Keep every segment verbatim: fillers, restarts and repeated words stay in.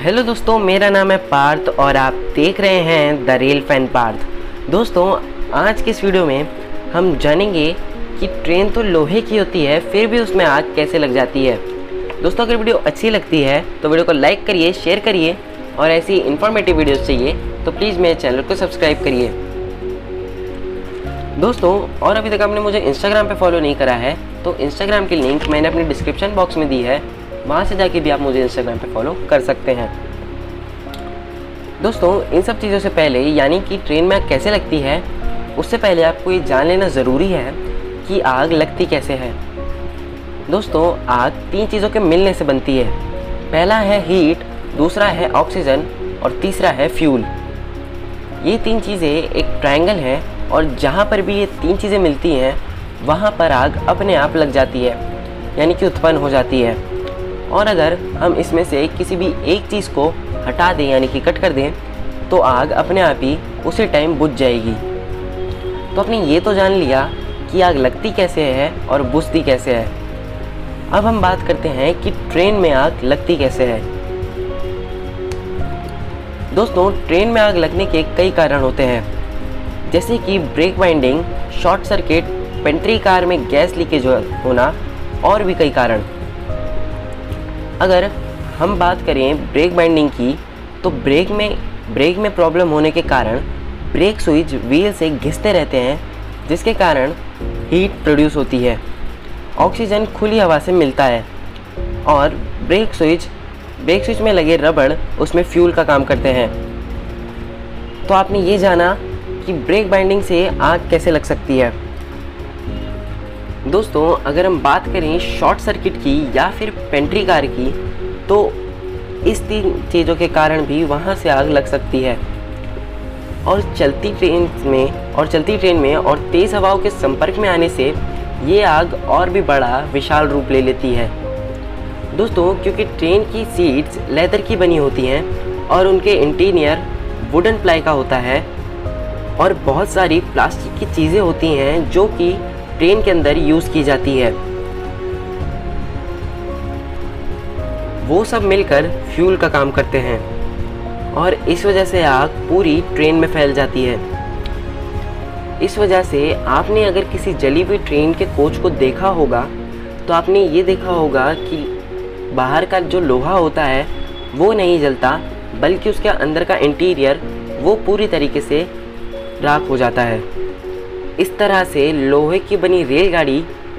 Hello दोस्तों, मेरा नाम है पार्थ और आप देख रहे हैं द रियल फैन पार्थ। दोस्तों, आज की इस वीडियो में हम जानेंगे कि ट्रेन तो लोहे की होती है, फिर भी उसमें आग कैसे लग जाती है। दोस्तों, अगर वीडियो अच्छी लगती है तो वीडियो को लाइक करिए, शेयर करिए और ऐसी इन्फॉर्मेटिव वीडियोस चाहिए तो प्लीज़ मेरे चैनल को सब्सक्राइब करिए। दोस्तों, और अभी तक आपने मुझे इंस्टाग्राम पे फॉलो नहीं करा है तो इंस्टाग्राम की लिंक मैंने अपनी डिस्क्रिप्शन बॉक्स में दी है, वहाँ से जाके भी आप मुझे इंस्टाग्राम पे फॉलो कर सकते हैं। दोस्तों, इन सब चीज़ों से पहले, यानी कि ट्रेन में आग कैसे लगती है, उससे पहले आपको ये जान लेना ज़रूरी है कि आग लगती कैसे है। दोस्तों, आग तीन चीज़ों के मिलने से बनती है। पहला है हीट, दूसरा है ऑक्सीजन और तीसरा है फ्यूल। ये तीन चीज़ें एक ट्रायंगल है और जहाँ पर भी ये तीन चीज़ें मिलती हैं वहाँ पर आग अपने आप लग जाती है, यानी कि उत्पन्न हो जाती है। और अगर हम इसमें से किसी भी एक चीज़ को हटा दें, यानी कि कट कर दें, तो आग अपने आप ही उसी टाइम बुझ जाएगी। तो आपने ये तो जान लिया कि आग लगती कैसे है और बुझती कैसे है। अब हम बात करते हैं कि ट्रेन में आग लगती कैसे है। दोस्तों, ट्रेन में आग लगने के कई कारण होते हैं, जैसे कि brake binding, short circuit, pantry car में गैस लीकेज होना और भी कई कारण। अगर हम बात करें ब्रेक बाइंडिंग की, तो ब्रेक में ब्रेक में प्रॉब्लम होने के कारण ब्रेक स्विच व्हील से घिसते रहते हैं, जिसके कारण हीट प्रोड्यूस होती है। ऑक्सीजन खुली हवा से मिलता है और ब्रेक स्विच ब्रेक स्विच में लगे रबड़ उसमें फ्यूल का काम करते हैं। तो आपने ये जाना कि ब्रेक बाइंडिंग से आग कैसे लग सकती है। दोस्तों, अगर हम बात करें शॉर्ट सर्किट की या फिर पेंट्री कार की, तो इस तीन चीज़ों के कारण भी वहाँ से आग लग सकती है। और चलती ट्रेन में और चलती ट्रेन में और तेज़ हवाओं के संपर्क में आने से ये आग और भी बड़ा विशाल रूप ले लेती है। दोस्तों, क्योंकि ट्रेन की सीट्स लेदर की बनी होती हैं और उनके इंटीरियर वुडन प्लाई का होता है और बहुत सारी प्लास्टिक की चीज़ें होती हैं जो कि ट्रेन के अंदर यूज़ की जाती है, वो सब मिलकर फ्यूल का काम करते हैं और इस वजह से आग पूरी ट्रेन में फैल जाती है। इस वजह से आपने अगर किसी जली हुई ट्रेन के कोच को देखा होगा तो आपने ये देखा होगा कि बाहर का जो लोहा होता है वो नहीं जलता, बल्कि उसके अंदर का इंटीरियर वो पूरी तरीके से राख हो जाता है। इस तरह से लोहे की बनी रेलगाड़ी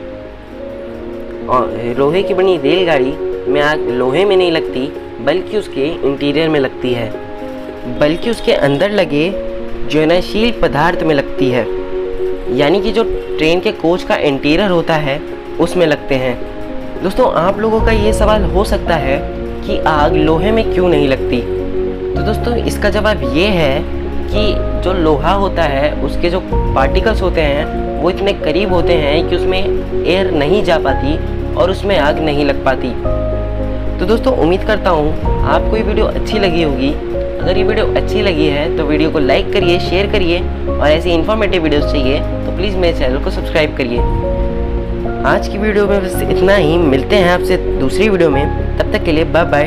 और लोहे की बनी रेलगाड़ी में आग लोहे में नहीं लगती, बल्कि उसके इंटीरियर में लगती है, बल्कि उसके अंदर लगे ज्वलनशील पदार्थ में लगती है, यानी कि जो ट्रेन के कोच का इंटीरियर होता है उसमें लगते हैं। दोस्तों, आप लोगों का ये सवाल हो सकता है कि आग लोहे में क्यों नहीं लगती। तो दोस्तों, इसका जवाब ये है कि जो लोहा होता है उसके जो पार्टिकल्स होते हैं वो इतने करीब होते हैं कि उसमें एयर नहीं जा पाती और उसमें आग नहीं लग पाती। तो दोस्तों, उम्मीद करता हूँ आपको ये वीडियो अच्छी लगी होगी। अगर ये वीडियो अच्छी लगी है तो वीडियो को लाइक करिए, शेयर करिए और ऐसी इन्फॉर्मेटिव वीडियोस चाहिए तो प्लीज़ मेरे चैनल को सब्सक्राइब करिए। आज की वीडियो में बस इतना ही, मिलते हैं आपसे दूसरी वीडियो में, तब तक के लिए बाय बाय।